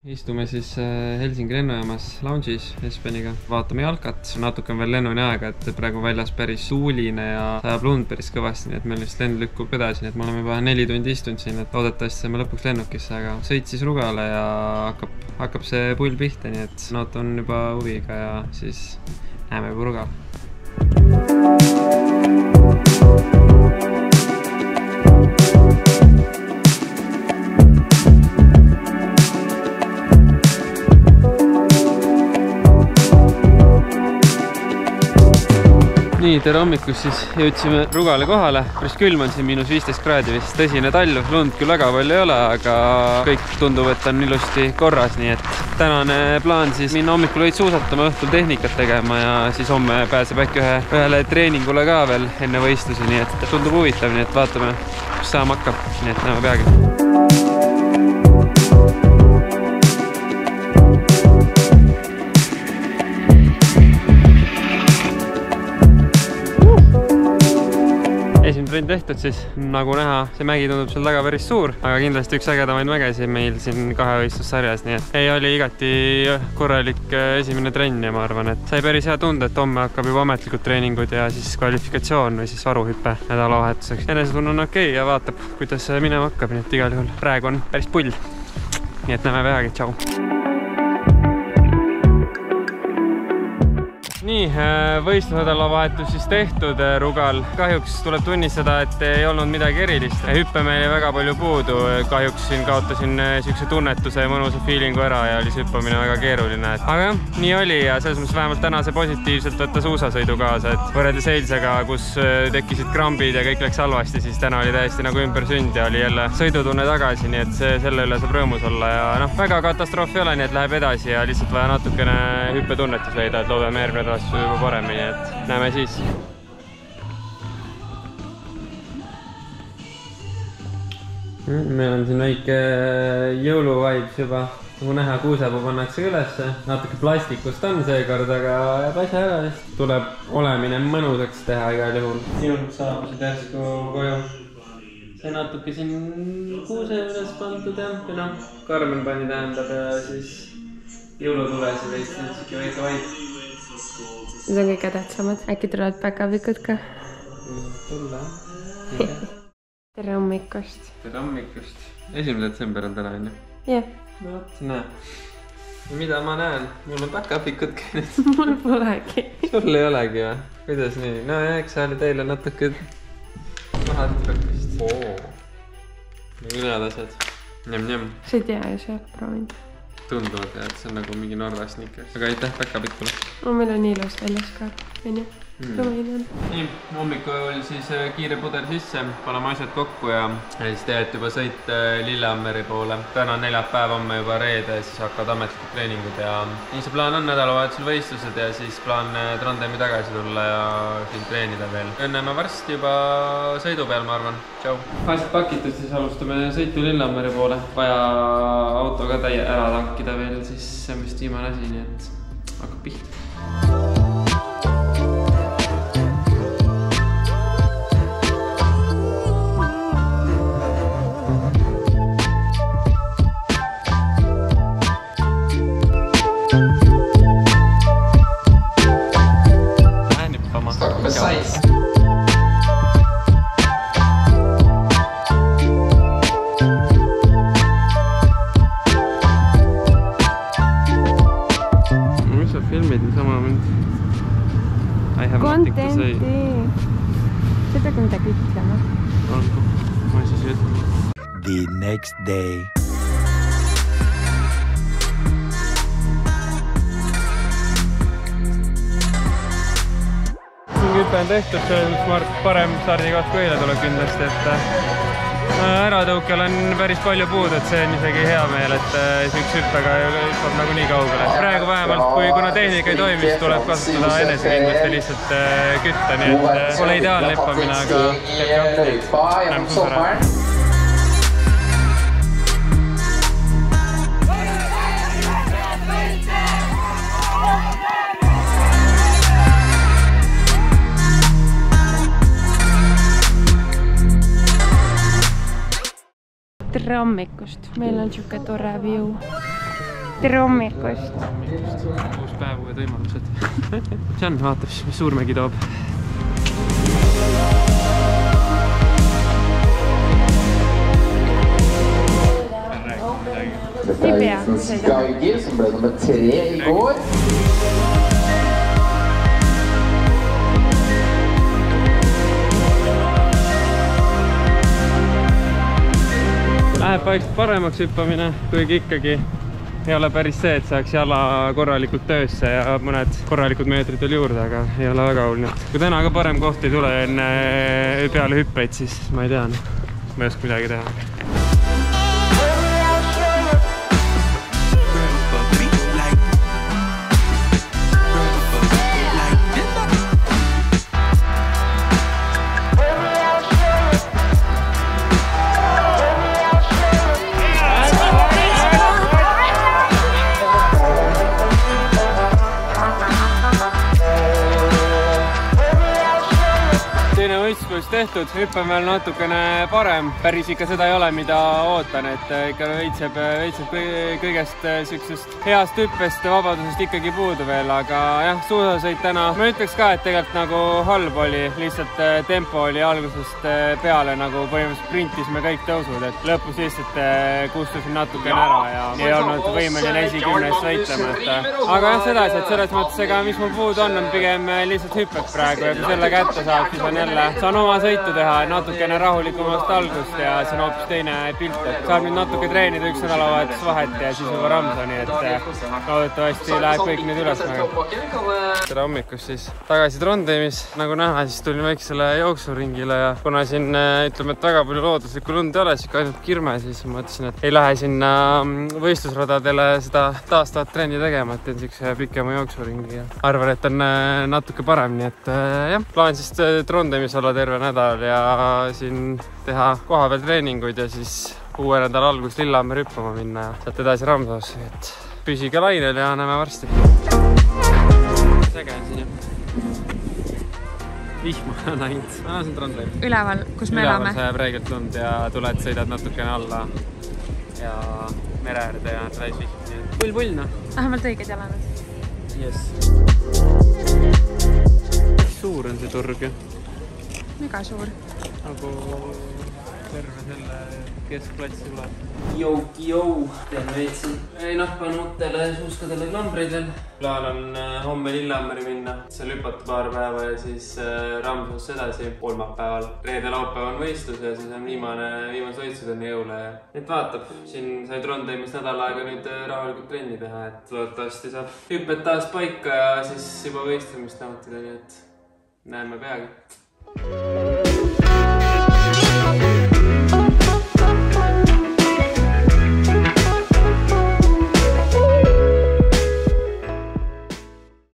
Istume siis Helsingi lennujaamas lounge'is Espeniga, vaatame jalkat, natuke on veel lennuni aega, et praegu väljas päris tuuline ja sajab lund päris kõvasti, nii et meil vist lend lükkub edasi, nii et me oleme juba 4 tundi istunud siin, et loodetavasti saame lõpuks lennukisse, aga sõitsis Rugale ja hakkab see pull pihta, nii et ootan juba huviga ja siis näeme juba Rugal. Nii, tere hommikust siis jõudsime Rugale kohale. Päris külm on siin, -15 kraadi vist, tõsine talv, lund küll väga palju ei ole, aga kõik tundub, et on ilusti korras, nii et tänane plaan siis minna hommikul võid suusatama, õhtul tehnikat tegema ja siis homme pääseb äkki ühele treeningule ka veel enne võistlusi, nii et tundub huvitav, nii et vaatame, kus saama hakkab, nii et näeme peagi. Trend tehtud siis, nagu näha, see mägi tundub seal taga päris suur, aga kindlasti üks ägedamaid mägesid meil siin kahevõistlussarjas, nii et oli igati korralik esimene trenn ja ma arvan, et sai päris hea tunda, et homme hakkab juba ametlikud treeningud ja siis kvalifikatsioon või siis varuhüppe nädalavahetuseks. Enesetunne on okei ja vaatab, kuidas minema hakkab, nii et igal juhul praegu on päris pull. Nii et näeme peagi, tšau! Nii, võistlusnädalavahetus siis tehtud Rugal. Kahjuks tuleb tunnistada, et ei olnud midagi erilist. Hüppe meil väga palju puudu. Kahjuks siin kaotasin siukse tunnetuse ja mõnusa feelingu ära ja oli hüppamine väga keeruline. Aga jah, nii oli ja selles mõttes vähemalt täna see positiivselt võtta suusasõidu kaasa. Et võrreldes eilsega, kus tekkisid krambid ja kõik läks halvasti, siis täna oli täiesti nagu ümbersünd ja oli jälle sõidutunne tagasi, nii et selle üle saab rõõmus olla. Ja väga katastroof ei ole, nii et läheb edasi ja lihtsalt vaja natukene hüppetunnetus leida, et loodame järgmine nädal juba paremini, et näeme siis. Meil on siin väike jõuluvibes juba, kuhu näha kuusepuu pannakse ülesse. Natuke plastikust on seekord, aga jääb asja ära, sest tuleb olemine mõnusaks teha igal juhul. Jõulud saabusid järsku koju. See natuke siin kuuse üles pandud ja Karmen pani tähendab ja siis jõulutulesid Eesti on siuke väike vaid. Need on kõige tähtsamad. Äkki tulevad päkapikud ka? Tulla. Tere hommikust. Tere hommikust. 1. detsember on täna, onju? Jah. No vot, näe. Mida ma näen? Mul on päkapikud käinud. Mul polegi. Sul ei olegi või? Kuidas nii? No eks see oli teile natuke mahatrõkkist. Mõned asjad. Njam. Sa ei tea ju sealt proovinud. Tunduvad, et see on nagu mingi Norra snickers. Aga aitäh päkapikule. Meil on ilus väljas ka, on ju? Nii, hommikul siis kiire puder sisse, paneme asjad kokku ja siis teed juba sõit Lillehammeri poole. Täna on 4. päev, homme juba reede, siis hakkavad ametlikud treeningud ja nii see plaan on nädalavahetusel võistlused ja siis plaan Trondheimi tagasi tulla ja siin treenida veel. Näeme varsti juba sõidu peal, ma arvan. Tšau! Asjad pakitud, siis alustame sõitu Lillehammeri poole. Vaja auto ka ära tankida veel, siis see on vist viimane asi, nii et hakkab pihta. Contenti! Sa pead midagi ütlema. Olgu, ma siis ütlen. The next day. Hüpe on tehtud, see on parem stardikoht kui eile tuleb kindlasti, et äratõukel on päris palju puud, et see on isegi hea meel, et üks hüppega hüppab nagu nii kaugele. Praegu vähemalt, kuna tehnika ei toimi, siis tuleb kasutada enesekindlust ja lihtsalt kütta, nii et pole ideaalne hüppamine, aga näeme suus ära. tere hommikust, meil on siuke tore view. tere hommikust! Uus päev, uued võimalused. Jan vaatab siis, mis Suurmägi toob. Geiger, som ble nummer 3 i går. Läheb vaikselt paremaks hüppamine, kuigi ikkagi ei ole päris see, et saaks jala korralikult töösse ja mõned korralikud meetrid veel juurde, aga ei ole väga hull. Kui täna ka parem koht ei tule enne peale hüppeid, siis ma ei tea, ma ei oska midagi teha. Võistlus tehtud, hüppe veel natukene parem, päris ikka seda ei ole, mida ootan, et ikka veitseb kõigest sellisest heast hüppest ja vabadusest ikkagi puudu veel, aga jah, suusasõit täna, ma ütleks ka, et tegelikult nagu halb oli, lihtsalt tempo oli algusest peale nagu põhimõtteliselt sprintisime kõik tõusud, et lõpus lihtsalt kustusin natukene ära ja ei olnud võimeline esikümnest võitlema, aga jah, sedasi, et selles mõttes, ega mis mul puudu on pigem lihtsalt hüpped praegu ja kui selle kätte saab, siis on jälle saan oma sõitu teha natukene rahulikumast algust ja see on hoopis teine pilt, et saab nüüd natuke treenida üks nädalavahetus vahet ja siis juba ramsa, nii et loodetavasti läheb kõik nüüd üles. Tere hommikust siis tagasi Trondheimis, nagu näha, siis tulin väiksele jooksuringile ja kuna siin ütleme, et väga palju looduslikku lund ei ole, siis ainult kirme, siis mõtlesin, et ei lähe sinna võistlusradadele seda taastavat trenni tegema, et teen siukse pikema jooksuringi ja arvan, et on natuke parem, nii et jah, plaan siis Trondheimis olla terve nädal ja siin teha kohapeal treeninguid ja siis uue nädala alguses Lillehammer hüppama minna ja sealt edasi Ramsausse, et püsige lainel ja näeme varsti. Äge on siin jah. Vihma on näinud. Ma olen siin Trondheim. Üleval, kus me elame. Üleval sajab reegelt lund ja tuled, sõidad natukene alla ja mere äärde ja täis vihma. Pull, noh. Vähemalt õiged jalanõud. Yes. Suur on see turg ju. Mega suur. Nagu terve selle keskplatsi tuleb. Jou, teen veitsin. Ei noh, panen uutele suuskadele klambrid veel. Plaan on homme Lillehammeri minna, seal hüpata paar päeva ja siis Ramsausse edasi kolmapäeval. Reede-laupäev on võistlus ja siis on viimane võistlus enne jõule. Et vaatab, siin sai Trondheimis nädal aega nüüd rahulikult trenni teha, et loodetavasti saab hüpped taas paika ja siis juba võistlemist nautida, nii et näeme peagi.